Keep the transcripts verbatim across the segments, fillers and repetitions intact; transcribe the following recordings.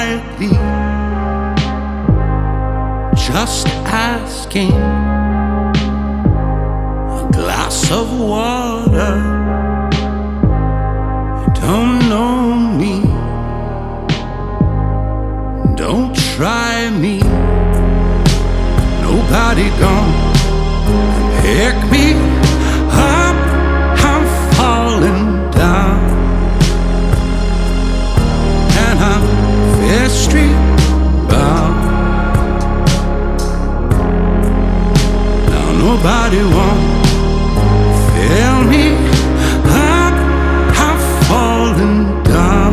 quietly, just asking a glass of water. You don't know me, don't try me. Nobody gonna pick me up, I'm falling down, and I'm Fifth Street bound. Now nobody won't fill me up, I'm falling down.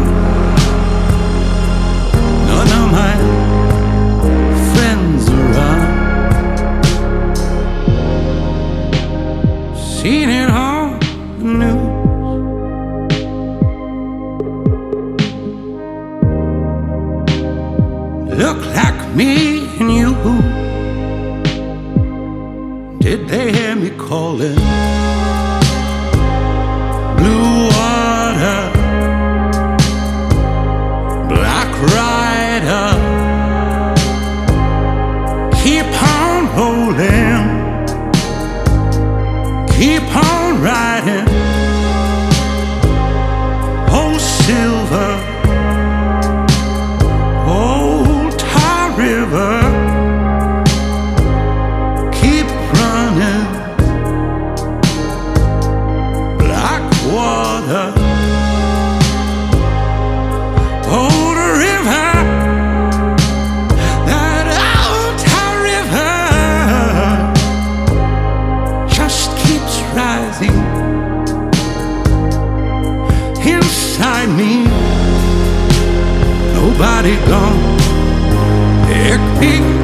None of my friends around. Seen it on the news, look like me and you. Did they hear me calling? Blue water, black rider, keep on rolling, keep on riding. Oh, silver, old Tar River, keep running. Black water, old river, that old Tar River just keeps rising inside me. Nobody gonna pick me